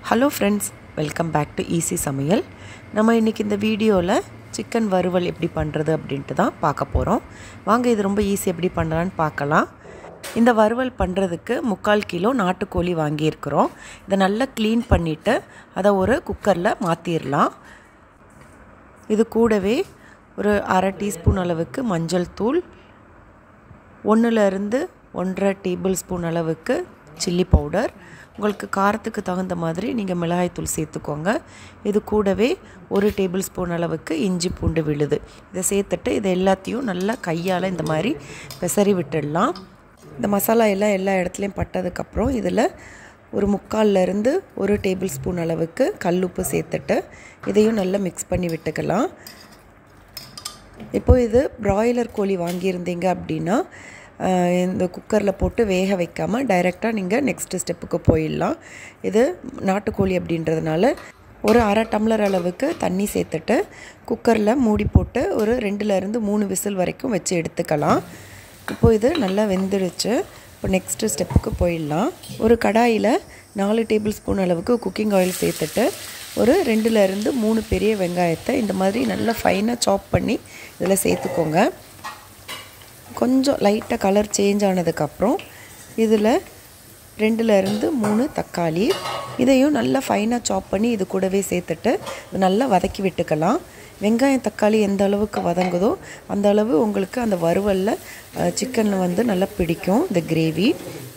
Hello friends, welcome back to easy சமையல். நம்ம இன்றைக்கி இந்த வீடியோவில் சிக்கன் வறுவல் எப்படி பண்ணுறது அப்படின்ட்டு தான் பார்க்க போகிறோம். வாங்க, இது ரொம்ப ஈஸி எப்படி பண்ணலான்னு பார்க்கலாம். இந்த வறுவல் பண்ணுறதுக்கு 3/4 கிலோ நாட்டுக்கோழி வாங்கியிருக்கிறோம். இதை நல்லா க்ளீன் பண்ணிவிட்டு அதை ஒரு குக்கரில் மாற்றிடலாம். இது கூடவே ஒரு 1/2 டீஸ்பூன் அளவுக்கு மஞ்சள் தூள், 1லேருந்து 1.5 டேபிள் ஸ்பூன் அளவுக்கு சில்லி பவுடர், உங்களுக்கு காரத்துக்கு தகுந்த மாதிரி நீங்கள் மிளகாய்த்தூள் சேர்த்துக்கோங்க. இது கூடவே 1 டேபிள் ஸ்பூன் அளவுக்கு இஞ்சி பூண்டு விழுது. இதை சேர்த்துட்டு இதை எல்லாத்தையும் நல்லா கையால் இந்த மாதிரி பெசரி விட்டுடலாம். இந்த மசாலா எல்லாம் எல்லா இடத்துலையும் பட்டதுக்கப்புறம் இதில் ஒரு 3/4லேருந்து 1 டேபிள் ஸ்பூன் அளவுக்கு கல்லுப்பு சேர்த்துட்டு இதையும் நல்லா மிக்ஸ் பண்ணி விட்டுக்கலாம். இப்போது இது பிராய்லர் கோழி வாங்கியிருந்தீங்க அப்படின்னா இந்த குக்கரில் போட்டு வேக வைக்காமல் டைரெக்டாக நீங்கள் நெக்ஸ்ட்டு ஸ்டெப்புக்கு போயிடலாம். இது நாட்டுக்கோழி அப்படின்றதுனால ஒரு 1/2 டம்ளர் அளவுக்கு தண்ணி சேர்த்துட்டு குக்கரில் மூடி போட்டு ஒரு 2லேருந்து 3 விசில் வரைக்கும் வச்சு எடுத்துக்கலாம். இப்போது இது நல்லா வெந்துடுச்சு. இப்போ நெக்ஸ்ட்டு ஸ்டெப்புக்கு போயிடலாம். ஒரு கடாயில் 4 டேபிள் ஸ்பூன் அளவுக்கு குக்கிங் ஆயில் சேர்த்துட்டு ஒரு 2லேருந்து 3 பெரிய வெங்காயத்தை இந்த மாதிரி நல்லா ஃபைனாக சாப் பண்ணி இதில் சேர்த்துக்கோங்க. கொஞ்சம் லைட்டாக கலர் சேஞ்ச் ஆனதுக்கப்புறம் இதில் 2லேருந்து 3 தக்காளி, இதையும் நல்லா ஃபைனாக சாப் பண்ணி இது கூடவே சேர்த்துட்டு நல்லா வதக்கி விட்டுக்கலாம். வெங்காயம் தக்காளி எந்த அளவுக்கு வதங்குதோ அந்த அளவு உங்களுக்கு அந்த வறுவலில் சிக்கன் நல்லா பிடிக்கும். இந்த கிரேவி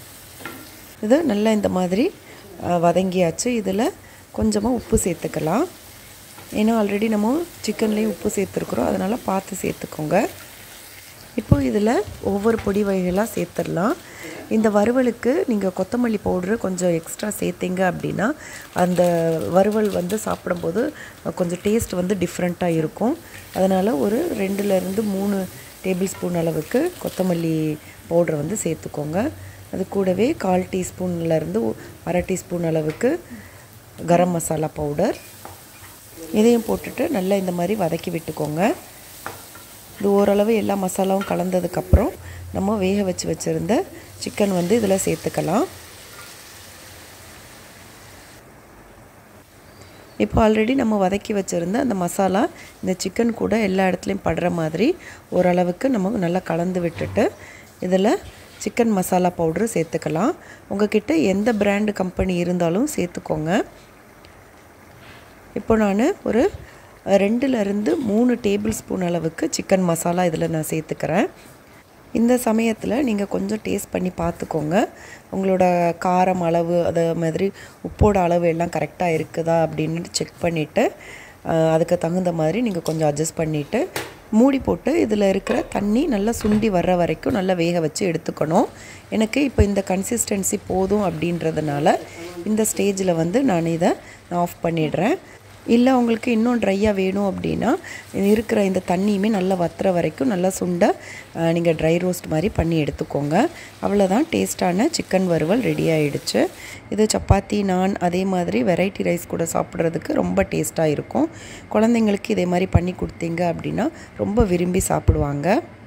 இது நல்லா இந்த மாதிரி வதங்கியாச்சு. இதில் கொஞ்சமாக உப்பு சேர்த்துக்கலாம். ஏன்னா ஆல்ரெடி நம்ம சிக்கன்லேயும் உப்பு சேர்த்துருக்குறோம், அதனால் பார்த்து சேர்த்துக்கோங்க. இப்போது இதில் ஒவ்வொரு பொடி வகைகளாக சேர்த்துடலாம். இந்த வறுவலுக்கு நீங்கள் கொத்தமல்லி பவுட்ரு கொஞ்சம் எக்ஸ்ட்ரா சேர்த்திங்க அப்படின்னா அந்த வறுவல் சாப்பிடும்போது கொஞ்சம் டேஸ்ட் டிஃப்ரெண்ட்டாக இருக்கும். அதனால் ஒரு 2லேருந்து 3 டேபிள் ஸ்பூன் அளவுக்கு கொத்தமல்லி பவுட்ரை சேர்த்துக்கோங்க. அது கூடவே 1/4 டீஸ்பூன்லேருந்து 1/2 டீஸ்பூன் அளவுக்கு கரம் மசாலா பவுடர், இதையும் போட்டுட்டு நல்லா இந்த மாதிரி வதக்கி விட்டுக்கோங்க. இது ஓரளவு எல்லா மசாலாவும் கலந்ததுக்கப்புறம் நம்ம வேக வச்சு வச்சுருந்த சிக்கன் இதில் சேர்த்துக்கலாம். இப்போ ஆல்ரெடி நம்ம வதக்கி வச்சுருந்த அந்த மசாலா இந்த சிக்கன் கூட எல்லா இடத்துலையும் படுற மாதிரி ஓரளவுக்கு நம்ம நல்லா கலந்து விட்டுட்டு இதில் சிக்கன் மசாலா பவுட்ரு சேர்த்துக்கலாம். உங்கள்கிட்ட எந்த பிராண்டு கம்பெனி இருந்தாலும் சேர்த்துக்கோங்க. இப்போ நான் ஒரு 2லேருந்து 3 டேபிள் ஸ்பூன் அளவுக்கு சிக்கன் மசாலா இதில் நான் சேர்த்துக்கிறேன். இந்த சமயத்தில் நீங்கள் கொஞ்சம் டேஸ்ட் பண்ணி பார்த்துக்கோங்க. உங்களோட காரம் அளவு, அதே மாதிரி உப்போட அளவு எல்லாம் கரெக்டாக இருக்குதா அப்படின்னு செக் பண்ணிவிட்டு அதுக்கு தகுந்த மாதிரி நீங்கள் கொஞ்சம் அட்ஜஸ்ட் பண்ணிவிட்டு மூடி போட்டு இதில் இருக்கிற தண்ணி நல்லா சுண்டி வர்ற வரைக்கும் நல்லா வேக வச்சு எடுத்துக்கணும். எனக்கு இப்போ இந்த கன்சிஸ்டன்சி போதும் அப்படின்றதுனால இந்த ஸ்டேஜில் நான் இதை ஆஃப் பண்ணிடுறேன். இல்லை உங்களுக்கு இன்னும் ட்ரையாக வேணும் அப்படின்னா இருக்கிற இந்த தண்ணியுமே நல்லா வத்துற வரைக்கும் நல்லா சுண்ட நீங்கள் ட்ரை ரோஸ்ட் மாதிரி பண்ணி எடுத்துக்கோங்க. அவ்வளோதான், டேஸ்ட்டான சிக்கன் வறுவல் ரெடி ஆகிடுச்சு. இது சப்பாத்தி, நான், அதே மாதிரி வெரைட்டி ரைஸ் கூட சாப்பிட்றதுக்கு ரொம்ப டேஸ்ட்டாக இருக்கும். குழந்தைங்களுக்கு இதே மாதிரி பண்ணி கொடுத்தீங்க அப்படின்னா ரொம்ப விரும்பி சாப்பிடுவாங்க.